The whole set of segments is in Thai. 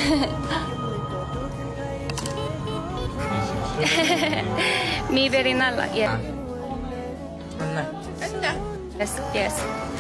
Mi very nalla, yeah. Anna. Yes, yes.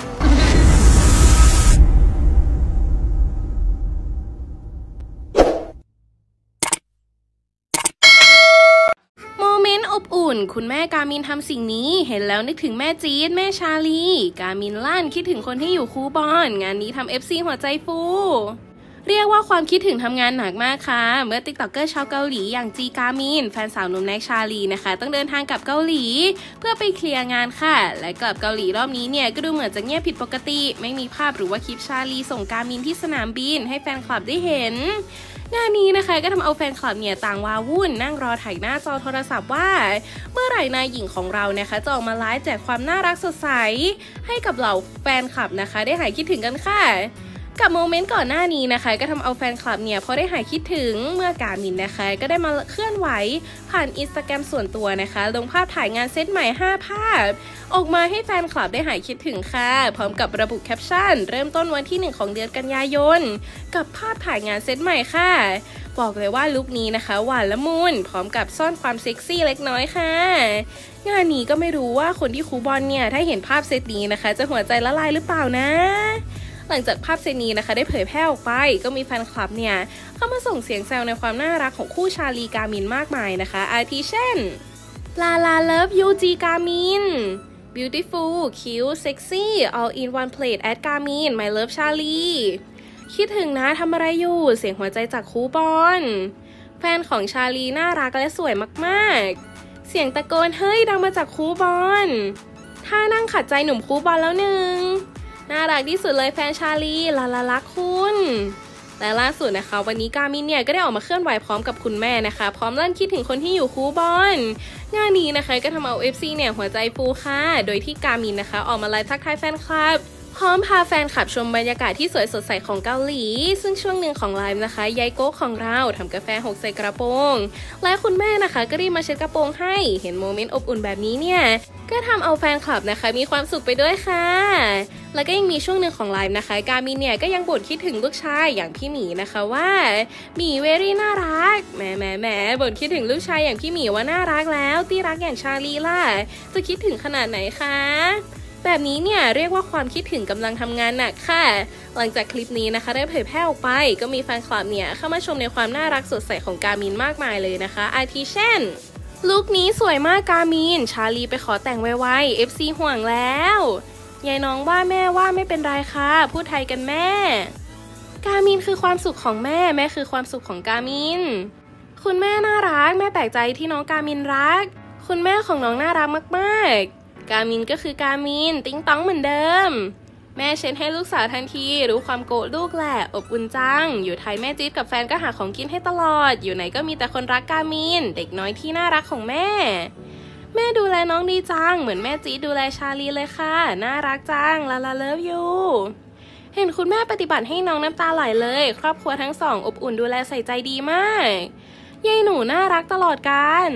โมเมนต์อบอุ่นคุณแม่กามินทำสิ่งนี้เห็นแล้วนึกถึงแม่จี๊ดแม่ชาลีกามินลั่นคิดถึงคนที่อยู่คูบอนงานนี้ทำ FC หัวใจฟูเรียกว่าความคิดถึงทำงานหนักมากค่ะเมื่อติ๊กต็อกเกอร์ชาวเกาหลีอย่างจีกามินแฟนสาวหนุ่มแน็กชาลีนะคะต้องเดินทางกลับเกาหลีเพื่อไปเคลียร์งานค่ะและกลับเกาหลีรอบนี้เนี่ยก็ดูเหมือนจะเงียบผิดปกติไม่มีภาพหรือว่าคลิปชาลีส่งกามินที่สนามบินให้แฟนคลับได้เห็นงานนี้นะคะก็ทำเอาแฟนคลับเนี่ยต่างว้าวุ่นนั่งรอถ่ายหน้าจอโทรศัพท์ว่าเมื่อไหร่นายหญิงของเรานะคะจะออกมาไลฟ์แจกความน่ารักสดใสให้กับเหล่าแฟนคลับนะคะได้หายคิดถึงกันค่ะกับโมเมนต์ก่อนหน้านี้นะคะก็ทำเอาแฟนคลับเนี่ยพอได้หายคิดถึงเมื่อกามินนะคะก็ได้มาเคลื่อนไหวผ่านอินสตาแกรมส่วนตัวนะคะลงภาพถ่ายงานเซตใหม่5ภาพออกมาให้แฟนคลับได้หายคิดถึงค่ะพร้อมกับระบุแคปชั่นเริ่มต้นวันที่1ของเดือนกันยายนกับภาพถ่ายงานเซตใหม่ค่ะบอกเลยว่าลุคนี้นะคะหวานละมุนพร้อมกับซ่อนความเซ็กซี่เล็กน้อยค่ะงานนี้ก็ไม่รู้ว่าคนที่คูบอนเนี่ยถ้าเห็นภาพเซตนี้นะคะจะหัวใจละลายหรือเปล่านะหลังจากภาพเซตนี้นะคะได้เผยแพร่ออกไปก็มีแฟนคลับเนี่ยเข้ามาส่งเสียงแซวในความน่ารักของคู่ชาลีกามินมากมายนะคะอาทิเช่นลาลาเลิฟยูจีกามิน beautiful cute sexy all in one plate at Garmin my love Charlie คิดถึงนะทำอะไรอยู่เสียงหัวใจจากคูบอนแฟนของชาลีน่ารักและสวยมากๆเสียงตะโกนเฮ้ยดังมาจากคูบอนถ้านั่งขัดใจหนุ่มคูบอนแล้วหนึ่งน่ารักที่สุดเลยแฟนชาลีลาลาลักคุณและล่าสุดนะคะวันนี้กามินเนี่ยก็ได้ออกมาเคลื่อนไหวพร้อมกับคุณแม่นะคะพร้อมลั่นคิดถึงคนที่อยู่คูบอนงานนี้นะคะก็ทำเอา FC เนี่ยหัวใจฟูค่ะโดยที่กามินนะคะออกมาไลฟ์ทักทายแฟนคลับพร้อมพาแฟนคลับชมบรรยากาศที่สวยสดใสของเกาหลีซึ่งช่วงหนึ่งของไลฟ์นะคะยายโก้ของเราทำกาแฟหกใส่กระโปรงและคุณแม่นะคะก็รีบมาเช็ดกระโปรงให้เห็นโมเมนต์อบอุ่นแบบนี้เนี่ยก็ทำเอาแฟนคลับนะคะมีความสุขไปด้วยค่ะแล้วก็ยังมีช่วงหนึ่งของไลฟ์นะคะกามินเนี่ยก็ยังบ่นคิดถึงลูกชายอย่างพี่หมีนะคะว่าหมีเวรี่น่ารักแหมบ่นคิดถึงลูกชายอย่างพี่หมีว่าน่ารักแล้วที่รักอย่างชาลีล่ะจะคิดถึงขนาดไหนคะแบบนี้เนี่ยเรียกว่าความคิดถึงกำลังทำงานหนักค่ะหลังจากคลิปนี้นะคะได้เผยแพร่ออกไปก็มีแฟนคลับเนี่ยเข้ามาชมในความน่ารักสดใสของกามินมากมายเลยนะคะอาทิเช่นลุคนี้สวยมากกามินชาลีไปขอแต่งไวๆ FC ห่วงแล้วยายน้องว่าแม่ว่าไม่เป็นไรค่ะพูดไทยกันแม่กามินคือความสุขของแม่แม่คือความสุขของกามินคุณแม่น่ารักแม่แปลกใจที่น้องกามินรักคุณแม่ของน้องน่ารักมากๆกามินก็คือกามินติ๊งต้องเหมือนเดิมแม่เช็ดให้ลูกสาวทันทีรู้ความโกรธลูกแหละอบอุ่นจังอยู่ไทยแม่จี๊ดกับแฟนก็หาของกินให้ตลอดอยู่ไหนก็มีแต่คนรักกามินเด็กน้อยที่น่ารักของแม่ดูแลน้องดีจังเหมือนแม่จี๊ดดูแลชาลีเลยค่ะน่ารักจังลาลาเลิฟยูเห็นคุณแม่ปฏิบัติให้น้องน้ำตาไหลเลยครอบครัวทั้งสองอบอุ่นดูแลใส่ใจดีมากยายหนูน่ารักตลอดกาล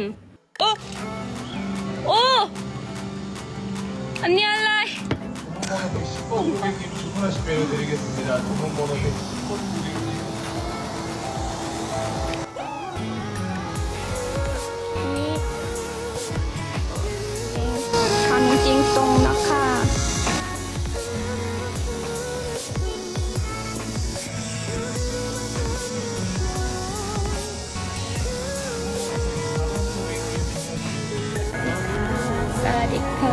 โอ้อันนี้อะไรทำจริงตรงนะคะสวัสดีค่ะ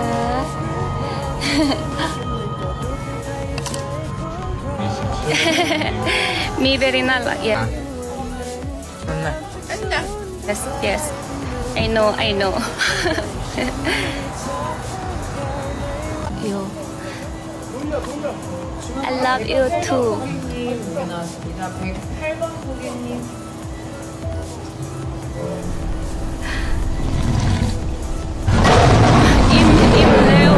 มีเบริน่ารัก yeah yes yes I know you I love you tooอิ่มเร็ว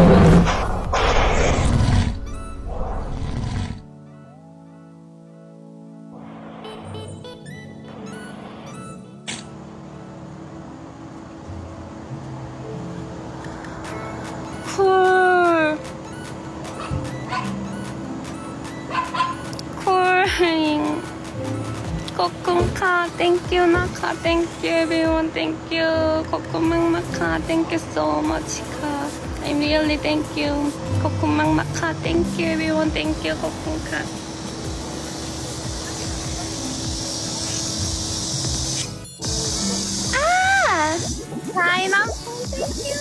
ขอบคุณค่ะ thank you นะคะ thank you everyone thank you ขอบคุณมากๆค่ะ thank you so much ค่ะ I'm really thank you ขอบคุณมากๆค่ะ thank you everyone thank you ขอบคุณค่ะใช่นะ thank you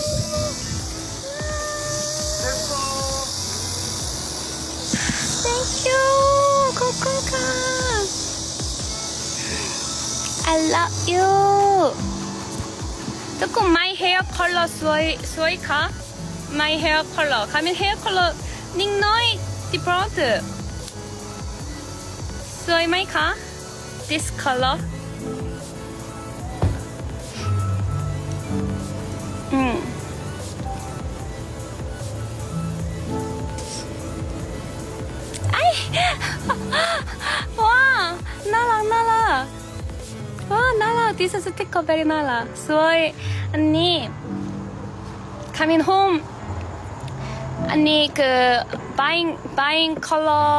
thank you ขอบคุณค่ะ I love you ทุกคน my hair color สวยค่ะ my hair color ค่ะ my hair color นิดหน่อย different สวยไหมคะ this color ว้าน่ารักว้าน่ารัก this is sticker very น่ารักสวยอันนี้ coming home อันนี้คือ buying color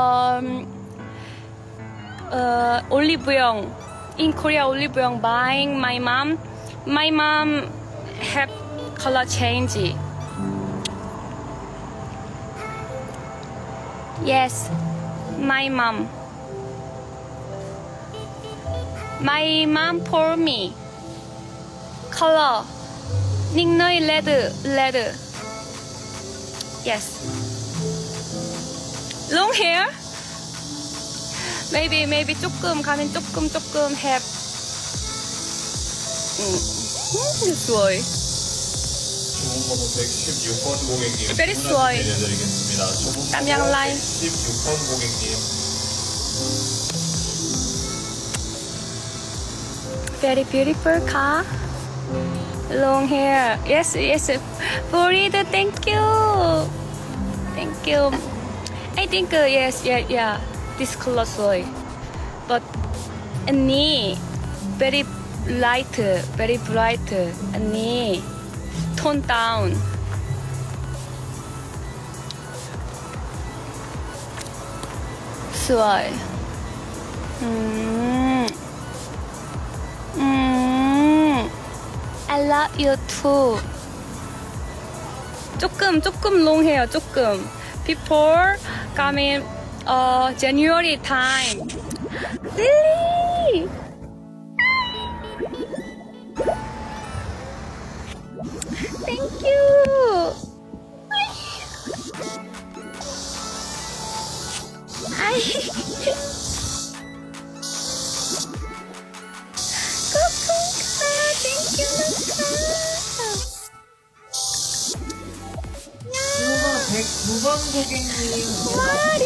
olive young in Korea olive young buying my mom have color change yes my mom for me colorนิดหน่อย red yes long hair maybe 조금 가면 조금 have 스워이 주문 번호 116번 고객님 Very 스워이 내려드리겠습니다. 주문 땀양 라인 116번 고객님 very beautiful car long hair yes Florida thank you I think yes yeah this color soy but any very light very bright any tone down soy I love you too 조금 long hair 조금 before coming January time really thank you thank you 주문 109번 고객님 마리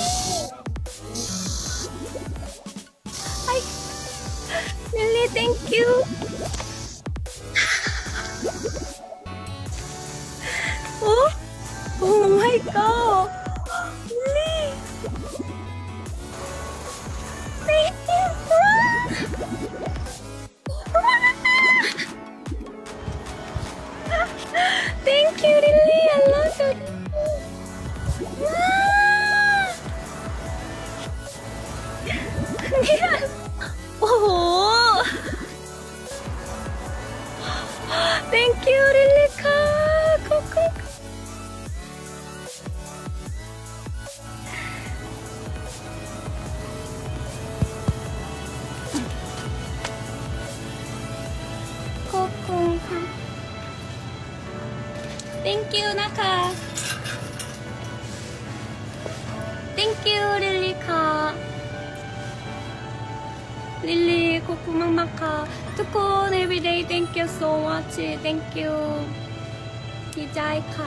really thank you oh my god really thank you thank you really I love it oh thank you really cool thank you naka thank you really Lily ขอบคุณมากๆค่ะทุกคน everyday thank you so much thank you ดีใจค่ะ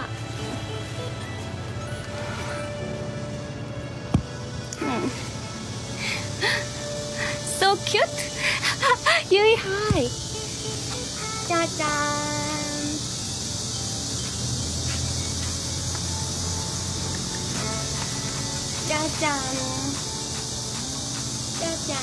so cute ยุ้ย hi จ้าจ้าจ้าจ้าจ้าจ้า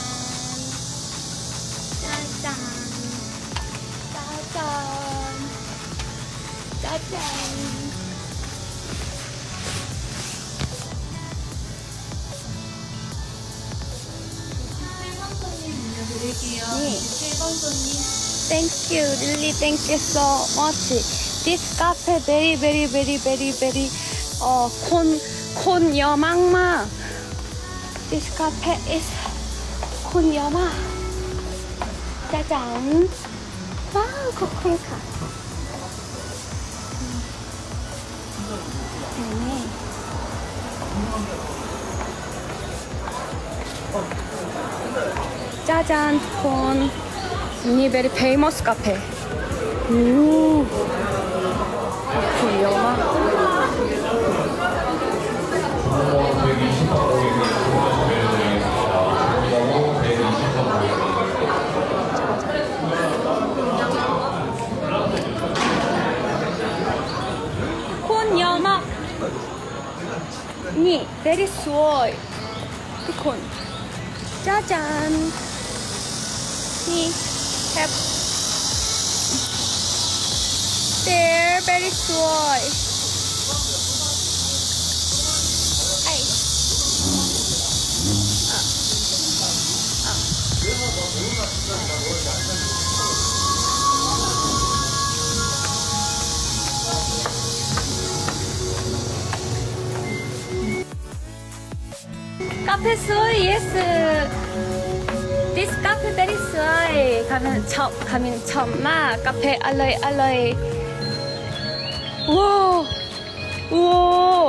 니. Thank you, really thank you so much. This cafe very 콘 여망마. This cafe is 콘 여마. 짜잔. 와우, 코코카. 네. 짜잔, 콘. 니 very famous cafe. 오. 콘 여마. 콘 여마. 니 very สวยทุกคน짜잔นี่แฮป there very สวยไอ카페 소이 yes this cafe very สวย 가면 처음 마 카페 알로이 우와